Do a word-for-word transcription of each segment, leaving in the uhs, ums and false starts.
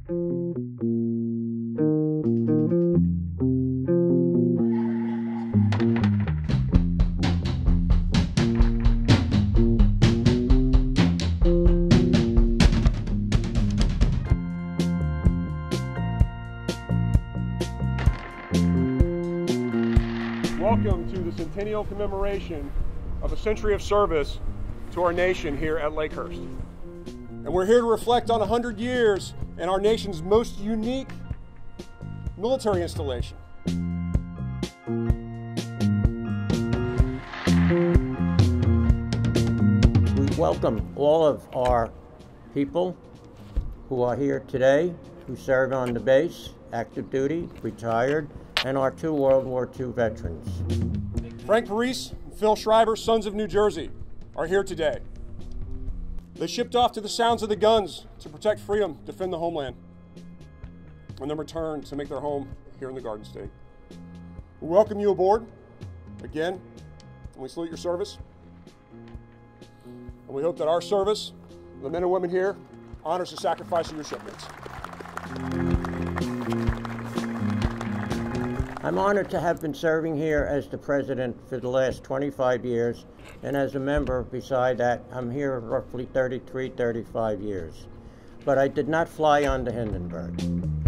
Welcome to the Centennial commemoration of a century of service to our nation here at Lakehurst. And we're here to reflect on one hundred years and our nation's most unique military installation. We welcome all of our people who are here today, who served on the base, active duty, retired, and our two World War Two veterans. Frank Parise and Phil Schreiber, sons of New Jersey, are here today. They shipped off to the sounds of the guns to protect freedom, defend the homeland, and then returned to make their home here in the Garden State. We welcome you aboard again, and we salute your service. And we hope that our service, the men and women here, honors the sacrifice of your shipmates. I'm honored to have been serving here as the president for the last twenty-five years, and as a member beside that, I'm here roughly thirty-three, thirty-five years. But I did not fly on the Hindenburg.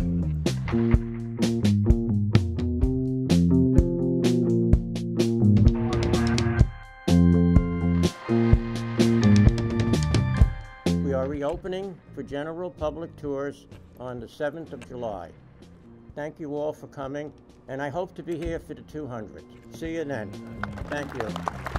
We are reopening for general public tours on the seventh of July. Thank you all for coming, and I hope to be here for the two hundredth. See you then. Thank you.